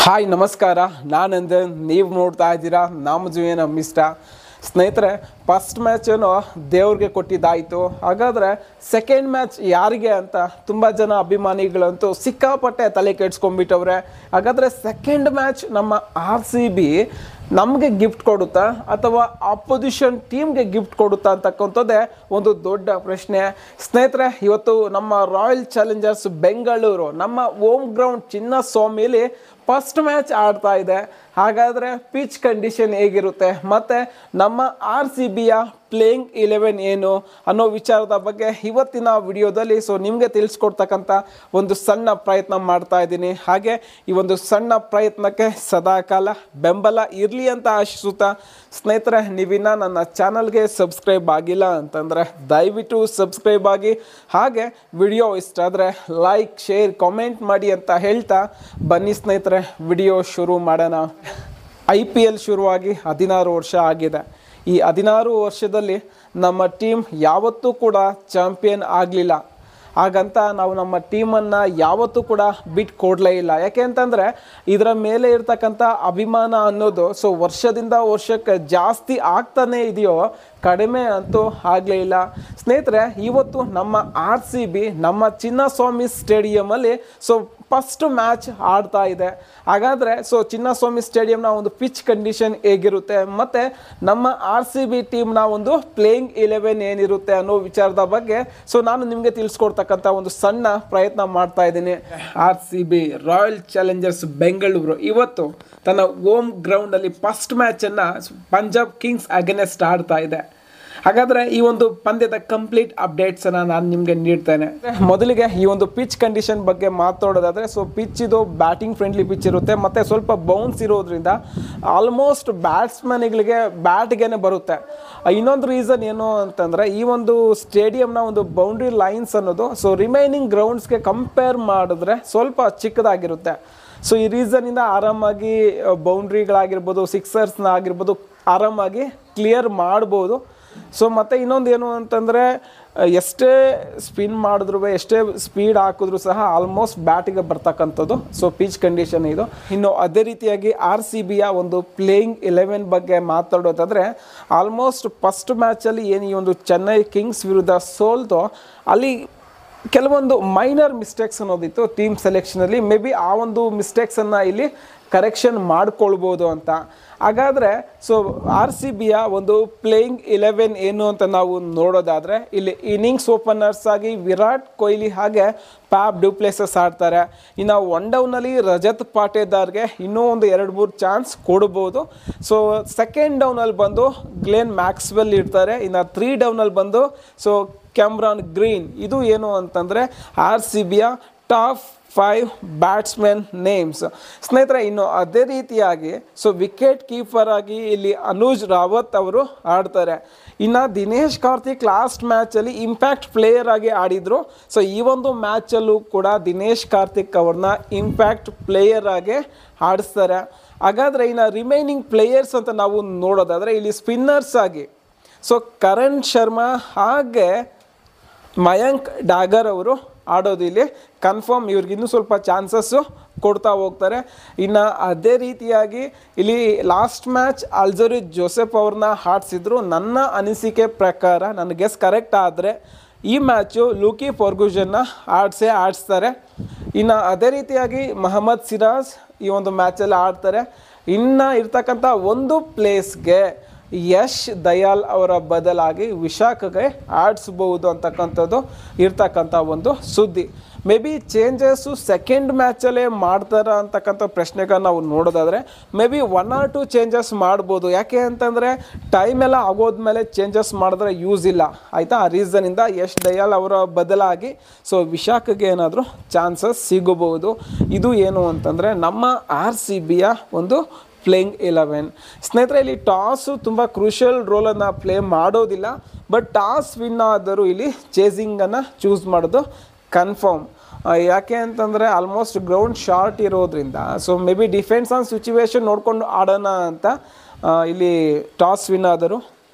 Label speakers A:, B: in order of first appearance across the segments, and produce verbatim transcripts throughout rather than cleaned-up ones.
A: Hi ನಮಸ್ಕಾರ, ನಾನಂದನ್. ನೀವು ನೋಡ್ತಾ ಇದ್ದೀರಾ ನಮ್ಮ ಜೀವನ ಮಿಸ್ಟ. ಸ್ನೇಹಿತರೆ, ಫಸ್ಟ್ ಮ್ಯಾಚನ್ನು ದೇವ್ರಿಗೆ ಕೊಟ್ಟಿದ್ದಾಯಿತು. ಹಾಗಾದರೆ ಸೆಕೆಂಡ್ ಮ್ಯಾಚ್ ಯಾರಿಗೆ ಅಂತ ತುಂಬ ಜನ ಅಭಿಮಾನಿಗಳಂತೂ ಸಿಕ್ಕಾಪಟ್ಟೆ ತಲೆ ಕೆಡ್ಸ್ಕೊಂಡ್ಬಿಟ್ಟವ್ರೆ. ಹಾಗಾದರೆ ಸೆಕೆಂಡ್ ಮ್ಯಾಚ್ ನಮ್ಮ ಆರ್ ಸಿ ಬಿ ನಮಗೆ ಗಿಫ್ಟ್ ಕೊಡುತ್ತಾ ಅಥವಾ ಅಪೋಸಿಷನ್ ಟೀಮ್ಗೆ ಗಿಫ್ಟ್ ಕೊಡುತ್ತಾ ಅಂತಕ್ಕಂಥದ್ದೇ ಒಂದು ದೊಡ್ಡ ಪ್ರಶ್ನೆ. ಸ್ನೇಹಿತರೆ, ಇವತ್ತು ನಮ್ಮ ರಾಯಲ್ ಚಾಲೆಂಜರ್ಸ್ ಬೆಂಗಳೂರು ನಮ್ಮ ಹೋಮ್ ಗ್ರೌಂಡ್ ಚಿನ್ನಸ್ವಾಮಿಲಿ ಫಸ್ಟ್ ಮ್ಯಾಚ್ ಆಡ್ತಾ ಇದೆ. ಹಾಗಾದರೆ ಪಿಚ್ ಕಂಡೀಷನ್ ಹೇಗಿರುತ್ತೆ ಮತ್ತು ನಮ್ಮ ಆರ್ ಸಿ ಬಿಯ ಪ್ಲೇಯಿಂಗ್ ಇಲೆವೆನ್ ಏನು ಅನ್ನೋ ವಿಚಾರದ ಬಗ್ಗೆ ಇವತ್ತಿನ ವಿಡಿಯೋದಲ್ಲಿ ಸೊ ನಿಮಗೆ ತಿಳಿಸ್ಕೊಡ್ತಕ್ಕಂಥ ಒಂದು ಸಣ್ಣ ಪ್ರಯತ್ನ ಮಾಡ್ತಾ ಇದ್ದೀನಿ. ಹಾಗೆ ಈ ಒಂದು ಸಣ್ಣ ಪ್ರಯತ್ನಕ್ಕೆ ಸದಾಕಾಲ ಬೆಂಬಲ ಇರಲಿ ಅಂತ ಆಶಿಸುತ್ತಾ, ಸ್ನೇಹಿತರೆ, ನೀವಿನ್ನ ನನ್ನ ಚಾನಲ್ಗೆ ಸಬ್ಸ್ಕ್ರೈಬ್ ಆಗಿಲ್ಲ ಅಂತಂದರೆ ದಯವಿಟ್ಟು ಸಬ್ಸ್ಕ್ರೈಬ್ ಆಗಿ, ಹಾಗೆ ವಿಡಿಯೋ ಇಷ್ಟ ಆದರೆ ಲೈಕ್, ಶೇರ್, ಕಾಮೆಂಟ್ ಮಾಡಿ ಅಂತ ಹೇಳ್ತಾ ಬನ್ನಿ ಸ್ನೇಹಿತರೆ, ವಿಡಿಯೋ ಶುರು ಮಾಡೋಣ. ಐ ಪಿ ಎಲ್ ಶುರುವಾಗಿ ಹದಿನಾರು ವರ್ಷ ಆಗಿದೆ. ಈ ಹದಿನಾರು ವರ್ಷದಲ್ಲಿ ನಮ್ಮ ಟೀಮ್ ಯಾವತ್ತೂ ಕೂಡ ಚಾಂಪಿಯನ್ ಆಗಲಿಲ್ಲ. ಹಾಗಂತ ನಾವು ನಮ್ಮ ಟೀಮನ್ನು ಯಾವತ್ತೂ ಕೂಡ ಬಿಟ್ಟು ಕೊಡಲೇ ಇಲ್ಲ. ಯಾಕೆ ಅಂತಂದರೆ ಇದರ ಮೇಲೆ ಇರ್ತಕ್ಕಂಥ ಅಭಿಮಾನ ಅನ್ನೋದು ಸೊ ವರ್ಷದಿಂದ ವರ್ಷಕ್ಕೆ ಜಾಸ್ತಿ ಆಗ್ತಾನೇ ಇದೆಯೋ, ಕಡಿಮೆ ಅಂತೂ ಆಗಲೇ ಇಲ್ಲ. ಸ್ನೇಹಿತರೆ, ಇವತ್ತು ನಮ್ಮ ಆರ್ ಸಿ ಬಿ ನಮ್ಮ ಚಿನ್ನಸ್ವಾಮಿ ಸ್ಟೇಡಿಯಮಲ್ಲಿ ಸೊ ಫಸ್ಟ್ ಮ್ಯಾಚ್ ಆಡ್ತಾ ಇದೆ. ಹಾಗಾದರೆ ಸೊ ಚಿನ್ನಸ್ವಾಮಿ ಸ್ಟೇಡಿಯಂನ ಒಂದು ಪಿಚ್ ಕಂಡೀಷನ್ ಹೇಗಿರುತ್ತೆ ಮತ್ತು ನಮ್ಮ ಆರ್ ಸಿ ಬಿ ಟೀಮ್ನ ಒಂದು ಪ್ಲೇಯಿಂಗ್ ಇಲೆವೆನ್ ಏನಿರುತ್ತೆ ಅನ್ನೋ ವಿಚಾರದ ಬಗ್ಗೆ ಸೊ ನಾನು ನಿಮಗೆ ತಿಳಿಸ್ಕೊಡ್ತಕ್ಕಂಥ ಒಂದು ಸಣ್ಣ ಪ್ರಯತ್ನ ಮಾಡ್ತಾ ಇದ್ದೀನಿ. R C B royal challengers Bengaluru ಇವತ್ತು ತನ್ನ ಹೋಮ್ ಗ್ರೌಂಡಲ್ಲಿ ಫಸ್ಟ್ ಮ್ಯಾಚನ್ನು ಪಂಜಾಬ್ ಕಿಂಗ್ಸ್ ಅಗೇನೆಸ್ಟ್ ಆಡ್ತಾ ಇದೆ. ಹಾಗಾದರೆ ಈ ಒಂದು ಪಂದ್ಯದ ಕಂಪ್ಲೀಟ್ ಅಪ್ಡೇಟ್ಸನ್ನು ನಾನು ನಿಮಗೆ ನೀಡ್ತೇನೆ. ಮೊದಲಿಗೆ ಈ ಒಂದು ಪಿಚ್ ಕಂಡೀಷನ್ ಬಗ್ಗೆ ಮಾತಾಡೋದಾದರೆ ಸೊ ಪಿಚ್ ಇದು ಬ್ಯಾಟಿಂಗ್ ಫ್ರೆಂಡ್ಲಿ ಪಿಚ್ ಇರುತ್ತೆ ಮತ್ತು ಸ್ವಲ್ಪ ಬೌನ್ಸ್ ಇರೋದ್ರಿಂದ ಆಲ್ಮೋಸ್ಟ್ ಬ್ಯಾಟ್ಸ್ಮನ್ಗಳಿಗೆ ಬ್ಯಾಟ್ಗೆ ಬರುತ್ತೆ. ಇನ್ನೊಂದು ರೀಸನ್ ಏನು ಅಂತಂದರೆ ಈ ಒಂದು ಸ್ಟೇಡಿಯಂನ ಒಂದು ಬೌಂಡ್ರಿ ಲೈನ್ಸ್ ಅನ್ನೋದು ಸೊ ರಿಮೈನಿಂಗ್ ಗ್ರೌಂಡ್ಸ್ಗೆ ಕಂಪೇರ್ ಮಾಡಿದ್ರೆ ಸ್ವಲ್ಪ ಚಿಕ್ಕದಾಗಿರುತ್ತೆ. ಸೊ ಈ ರೀಸನ್ನಿಂದ ಆರಾಮಾಗಿ ಬೌಂಡ್ರಿಗಳಾಗಿರ್ಬೋದು, ಸಿಕ್ಸರ್ಸ್ನ ಆಗಿರ್ಬೋದು ಆರಾಮಾಗಿ ಕ್ಲಿಯರ್ ಮಾಡ್ಬೋದು. ಸೊ ಮತ್ತು ಇನ್ನೊಂದು ಏನು ಅಂತಂದರೆ ಎಷ್ಟೇ ಸ್ಪಿನ್ ಮಾಡಿದ್ರು, ಎಷ್ಟೇ ಸ್ಪೀಡ್ ಹಾಕಿದ್ರು ಸಹ ಆಲ್ಮೋಸ್ಟ್ ಬ್ಯಾಟಿಗೆ ಬರ್ತಕ್ಕಂಥದ್ದು ಸೊ ಪಿಚ್ ಕಂಡೀಷನ್ ಇದು. ಇನ್ನು ಅದೇ ರೀತಿಯಾಗಿ ಆರ್ ಸಿ ಬಿಯ ಒಂದು ಪ್ಲೇಯಿಂಗ್ ಇಲೆವೆನ್ ಬಗ್ಗೆ ಮಾತಾಡೋದಾದರೆ ಆಲ್ಮೋಸ್ಟ್ ಫಸ್ಟ್ ಮ್ಯಾಚಲ್ಲಿ ಏನು ಈ ಒಂದು ಚೆನ್ನೈ ಕಿಂಗ್ಸ್ ವಿರುದ್ಧ ಸೋಲ್ತೋ ಅಲ್ಲಿ ಕೆಲವೊಂದು ಮೈನರ್ ಮಿಸ್ಟೇಕ್ಸ್ ಅನ್ನೋದಿತ್ತು ಟೀಮ್ ಸೆಲೆಕ್ಷನಲ್ಲಿ. ಮೇ ಬಿ ಆ ಒಂದು ಮಿಸ್ಟೇಕ್ಸನ್ನು ಇಲ್ಲಿ ಕರೆಕ್ಷನ್ ಮಾಡ್ಕೊಳ್ಬೋದು ಅಂತ. ಹಾಗಾದರೆ ಸೊ ಆರ್ ಸಿ ಬಿಯ ಒಂದು ಪ್ಲೇಯಿಂಗ್ ಇಲೆವೆನ್ ಏನು ಅಂತ ನಾವು ನೋಡೋದಾದರೆ ಇಲ್ಲಿ ಇನ್ನಿಂಗ್ಸ್ ಓಪನರ್ಸ್ ಆಗಿ ವಿರಾಟ್ ಕೊಹ್ಲಿ ಹಾಗೆ ಫ್ಯಾಫ್ ಡು ಪ್ಲೆಸಿಸ್ ಆಡ್ತಾರೆ. ಇನ್ನು ಒನ್ ಡೌನಲ್ಲಿ ರಜತ್ ಪಾಟೇದಾರ್ಗೆ ಇನ್ನೂ ಒಂದು ಎರಡು ಮೂರು ಚಾನ್ಸ್ ಕೊಡ್ಬೋದು. ಸೊ ಸೆಕೆಂಡ್ ಡೌನಲ್ಲಿ ಬಂದು ಗ್ಲೆನ್ ಮ್ಯಾಕ್ಸ್ವೆಲ್ ಇರ್ತಾರೆ. ಇನ್ನು ತ್ರೀ ಡೌನಲ್ಲಿ ಬಂದು ಸೊ ಕ್ಯಾಮ್ರಾನ್ ಗ್ರೀನ್. ಇದು ಏನು ಅಂತಂದರೆ ಆರ್ ಸಿ ಬಿಯ ಟಾಪ್ ಫೈವ್ ಬ್ಯಾಟ್ಸ್ಮನ್ ನೇಮ್ಸ್. ಸ್ನೇಹಿತರೆ, ಇನ್ನು ಅದೇ ರೀತಿಯಾಗಿ ಸೊ ವಿಕೆಟ್ ಕೀಪರ್ ಆಗಿ ಇಲ್ಲಿ ಅನುಜ್ ರಾವತ್ ಅವರು ಆಡ್ತಾರೆ. ಇನ್ನು ದಿನೇಶ್ ಕಾರ್ತಿಕ್ ಲಾಸ್ಟ್ ಮ್ಯಾಚಲ್ಲಿ ಇಂಪ್ಯಾಕ್ಟ್ ಪ್ಲೇಯರ್ ಆಗಿ ಆಡಿದರು. ಸೊ ಈ ಒಂದು ಮ್ಯಾಚಲ್ಲೂ ಕೂಡ ದಿನೇಶ್ ಕಾರ್ತಿಕ್ ಅವ್ರನ್ನ ಇಂಪ್ಯಾಕ್ಟ್ ಪ್ಲೇಯರ್ ಆಗಿ ಆಡಿಸ್ತಾರೆ. ಹಾಗಾದರೆ ಇನ್ನು ರಿಮೈನಿಂಗ್ ಪ್ಲೇಯರ್ಸ್ ಅಂತ ನಾವು ನೋಡೋದಾದರೆ ಇಲ್ಲಿ ಸ್ಪಿನ್ನರ್ಸ್ ಆಗಿ ಸೊ ಕರಣ್ ಶರ್ಮಾ ಹಾಗೆ ಮಯಾಂಕ್ ಡಾಗರ್ ಅವರು ಆಡೋದು ಇಲ್ಲಿ ಕನ್ಫರ್ಮ್. ಇವ್ರಿಗೆ ಇನ್ನೂ ಸ್ವಲ್ಪ ಚಾನ್ಸಸ್ಸು ಕೊಡ್ತಾ ಹೋಗ್ತಾರೆ. ಇನ್ನು ಅದೇ ರೀತಿಯಾಗಿ ಇಲ್ಲಿ ಲಾಸ್ಟ್ ಮ್ಯಾಚ್ ಅಲ್ಜರಿಸ್ ಜೋಸೆಫ್ ಅವ್ರನ್ನ ಆಡಿಸಿದ್ರು. ನನ್ನ ಅನಿಸಿಕೆ ಪ್ರಕಾರ, ನನ್ನ ಗೆಸ್ ಕರೆಕ್ಟ್ ಆದರೆ ಈ ಮ್ಯಾಚು ಲೂಕಿ ಫರ್ಗೂಸನ್ನ ಆಡಿಸೇ ಆಡಿಸ್ತಾರೆ. ಇನ್ನು ಅದೇ ರೀತಿಯಾಗಿ ಮೊಹಮ್ಮದ್ ಸಿರಾಜ್ ಈ ಒಂದು ಮ್ಯಾಚಲ್ಲಿ ಆಡ್ತಾರೆ. ಇನ್ನು ಇರ್ತಕ್ಕಂಥ ಒಂದು ಪ್ಲೇಸ್ಗೆ ಯಶ್ ದಯಾಲ್ ಅವರ ಬದಲಾಗಿ ವಿಶಾಖಗೆ ಆಡಿಸ್ಬೋದು ಅಂತಕ್ಕಂಥದ್ದು ಇರ್ತಕ್ಕಂಥ ಒಂದು ಸುದ್ದಿ. ಮೇ ಬಿ ಚೇಂಜಸ್ಸು ಸೆಕೆಂಡ್ ಮ್ಯಾಚಲ್ಲೇ ಮಾಡ್ತಾರ ಅಂತಕ್ಕಂಥ ಪ್ರಶ್ನೆಗೆ ನಾವು ನೋಡೋದಾದರೆ maybe one or two changes ಮಾಡ್ಬೋದು. ಯಾಕೆ ಅಂತಂದರೆ ಟೈಮ್ ಎಲ್ಲ ಆಗೋದ್ಮೇಲೆ ಚೇಂಜಸ್ ಮಾಡಿದ್ರೆ ಯೂಸ್ ಇಲ್ಲ, ಆಯಿತಾ. ಆ ರೀಸನಿಂದ ಯಶ್ ದಯಾಲ್ ಅವರ ಬದಲಾಗಿ ಸೊ ವಿಶಾಖಗೆ ಏನಾದರೂ ಚಾನ್ಸಸ್ ಸಿಗಬಹುದು. ಇದು ಏನು ಅಂತಂದರೆ ನಮ್ಮ ಆರ್ ಸಿ ಬಿಯ ಒಂದು ಪ್ಲೇಯಿಂಗ್ ಇಲೆವೆನ್. ಸ್ನೇಹಿತರೆ, ಇಲ್ಲಿ ಟಾಸು ತುಂಬ ಕ್ರೂಷಿಯಲ್ ರೋಲನ್ನು ಪ್ಲೇ ಮಾಡೋದಿಲ್ಲ. ಬಟ್ ಟಾಸ್ ವಿನ್ ಆದರೂ ಇಲ್ಲಿ ಚೇಸಿಂಗನ್ನು ಚೂಸ್ ಮಾಡೋದು ಕನ್ಫರ್ಮ್. ಯಾಕೆ ಅಂತಂದರೆ ಆಲ್ಮೋಸ್ಟ್ ಗ್ರೌಂಡ್ ಶಾರ್ಟ್ ಇರೋದ್ರಿಂದ so maybe depends on situation ನೋಡಿಕೊಂಡು ಆಡೋಣ ಅಂತ ಇಲ್ಲಿ ಟಾಸ್ ವಿನ್ ಆದರೂ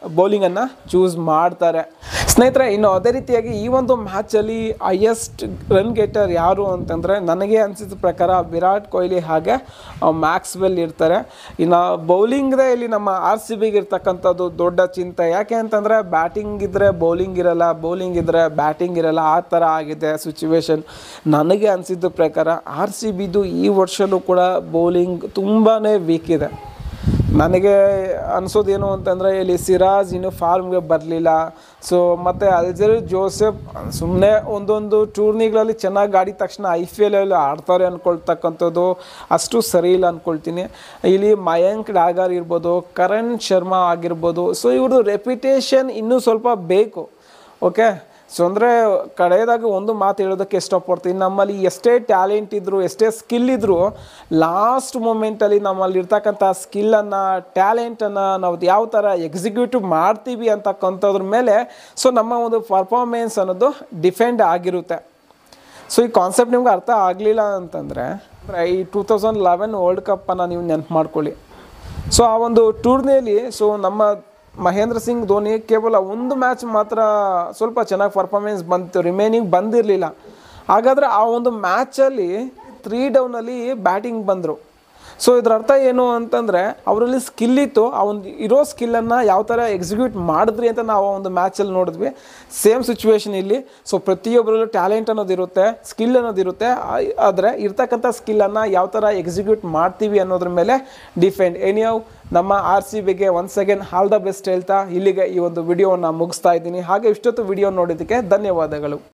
A: ಬೌಲಿಂಗನ್ನು ಚೂಸ್ ಮಾಡ್ತಾರೆ ಸ್ನೇಹಿತರೆ. ಇನ್ನು ಅದೇ ರೀತಿಯಾಗಿ ಈ ಒಂದು ಮ್ಯಾಚಲ್ಲಿ ಹೈಯೆಸ್ಟ್ ರನ್ ಗೆಟರ್ ಯಾರು ಅಂತಂದರೆ ನನಗೆ ಅನಿಸಿದ ಪ್ರಕಾರ ವಿರಾಟ್ ಕೊಹ್ಲಿ ಹಾಗೆ ಮ್ಯಾಕ್ಸ್ವೆಲ್ ಇರ್ತಾರೆ. ಇನ್ನು ಬೌಲಿಂಗ್ದೇ ಇಲ್ಲಿ ನಮ್ಮ ಆರ್ ಸಿ ಬಿಗೆ ಇರ್ತಕ್ಕಂಥದ್ದು ದೊಡ್ಡ ಚಿಂತೆ. ಯಾಕೆ ಅಂತಂದರೆ ಬ್ಯಾಟಿಂಗ್ ಇದ್ದರೆ ಬೌಲಿಂಗ್ ಇರಲ್ಲ, ಬೌಲಿಂಗ್ ಇದ್ದರೆ ಬ್ಯಾಟಿಂಗ್ ಇರಲ್ಲ, ಆ ಥರ ಆಗಿದೆ ಸಿಚುವೇಶನ್. ನನಗೆ ಅನಿಸಿದ ಪ್ರಕಾರ ಆರ್ ಸಿ ಬಿದು ಈ ವರ್ಷವೂ ಕೂಡ ಬೌಲಿಂಗ್ ತುಂಬಾ ವೀಕ್ ಇದೆ. ನನಗೆ ಅನಿಸೋದೇನು ಅಂತಂದರೆ ಇಲ್ಲಿ ಸಿರಾಜ್ ಇನ್ನೂ ಫಾರ್ಮ್ಗೆ ಬರಲಿಲ್ಲ. ಸೊ ಮತ್ತು ಅಲ್ಜರ್ ಜೋಸೆಫ್ ಸುಮ್ಮನೆ ಒಂದೊಂದು ಟೂರ್ನಿಗಳಲ್ಲಿ ಚೆನ್ನಾಗಿ ಆಡಿದ ತಕ್ಷಣ ಐ ಪಿ ಎಲ್ ಆಡ್ತಾರೆ ಅಂದ್ಕೊಳ್ತಕ್ಕಂಥದ್ದು ಅಷ್ಟು ಸರಿ ಇಲ್ಲ ಅಂದ್ಕೊಳ್ತೀನಿ. ಇಲ್ಲಿ ಮಯಾಂಕ್ ಡಾಗರ್ ಇರ್ಬೋದು, ಕರಣ್ ಶರ್ಮಾ ಆಗಿರ್ಬೋದು. ಸೊ ಇವ್ರದ್ದು ರೆಪ್ಯುಟೇಷನ್ ಇನ್ನೂ ಸ್ವಲ್ಪ ಬೇಕು. ಓಕೆ, ಸೊ ಅಂದರೆ ಕಡೆಯದಾಗಿ ಒಂದು ಮಾತು ಹೇಳೋದಕ್ಕೆ ಇಷ್ಟಪಡ್ತೀನಿ. ನಮ್ಮಲ್ಲಿ ಎಷ್ಟೇ ಟ್ಯಾಲೆಂಟ್ ಇದ್ದರೂ, ಎಷ್ಟೇ ಸ್ಕಿಲ್ ಇದ್ದರೂ, ಲಾಸ್ಟ್ ಮೂಮೆಂಟಲ್ಲಿ ನಮ್ಮಲ್ಲಿ ಇರ್ತಕ್ಕಂಥ ಸ್ಕಿಲ್ಲನ್ನು, ಟ್ಯಾಲೆಂಟನ್ನು ನಾವು ಯಾವ ಥರ ಎಕ್ಸಿಕ್ಯೂಟಿವ್ ಮಾಡ್ತೀವಿ ಅಂತಕ್ಕಂಥದ್ರ ಮೇಲೆ ಸೊ ನಮ್ಮ ಒಂದು ಪರ್ಫಾರ್ಮೆನ್ಸ್ ಅನ್ನೋದು ಡಿಫೆಂಡ್ ಆಗಿರುತ್ತೆ. ಸೊ ಈ ಕಾನ್ಸೆಪ್ಟ್ ನಿಮ್ಗೆ ಅರ್ಥ ಆಗಲಿಲ್ಲ ಅಂತಂದರೆ ಈ ಟೂ ತೌಸಂಡ್ ಲೆವೆನ್ ವರ್ಲ್ಡ್ ಕಪ್ಪನ್ನು ನೀವು ನೆನಪು ಮಾಡ್ಕೊಳ್ಳಿ. ಸೊ ಆ ಒಂದು ಟೂರ್ನಿಯಲ್ಲಿ ಸೊ ನಮ್ಮ ಮಹೇಂದ್ರ ಸಿಂಗ್ ಧೋನಿ ಕೇವಲ ಒಂದು ಮ್ಯಾಚ್ ಮಾತ್ರ ಸ್ವಲ್ಪ ಚೆನ್ನಾಗಿ ಪರ್ಫಾರ್ಮೆನ್ಸ್ ಬಂತು, ರಿಮೈನಿಂಗ್ ಬಂದಿರಲಿಲ್ಲ. ಹಾಗಾದರೆ ಆ ಒಂದು ಮ್ಯಾಚಲ್ಲಿ ತ್ರೀ ಡೌನಲ್ಲಿ ಬ್ಯಾಟಿಂಗ್ ಬಂದರು. ಸೊ ಇದರ ಅರ್ಥ ಏನು ಅಂತಂದರೆ ಅವರಲ್ಲಿ ಸ್ಕಿಲ್ ಇತ್ತು, ಆ ಒಂದು ಇರೋ ಸ್ಕಿಲ್ಲನ್ನು ಯಾವ ಥರ ಎಕ್ಸಿಕ್ಯೂಟ್ ಮಾಡಿದ್ರಿ ಅಂತ ನಾವು ಆ ಒಂದು ಮ್ಯಾಚಲ್ಲಿ ನೋಡಿದ್ವಿ. ಸೇಮ್ ಸಿಚುವೇಶನ್ ಇಲ್ಲಿ. ಸೊ ಪ್ರತಿಯೊಬ್ಬರಲ್ಲೂ ಟ್ಯಾಲೆಂಟ್ ಅನ್ನೋದಿರುತ್ತೆ, ಸ್ಕಿಲ್ ಅನ್ನೋದಿರುತ್ತೆ. ಆದರೆ ಇರ್ತಕ್ಕಂಥ ಸ್ಕಿಲ್ಲನ್ನು ಯಾವ ಥರ ಎಕ್ಸಿಕ್ಯೂಟ್ ಮಾಡ್ತೀವಿ ಅನ್ನೋದ್ರ ಮೇಲೆ ಡಿಫೆಂಡ್. ಎನಿಯೌ ನಮ್ಮ ಆರ್ ಸಿ ಬಿಗೆ once again all the best ಹೇಳ್ತಾ ಇಲ್ಲಿಗೆ ಈ ಒಂದು ವಿಡಿಯೋವನ್ನು ಮುಗಿಸ್ತಾ ಇದ್ದೀನಿ. ಹಾಗೆ ಇಷ್ಟೊತ್ತು ವಿಡಿಯೋ ನೋಡೋದಕ್ಕೆ ಧನ್ಯವಾದಗಳು.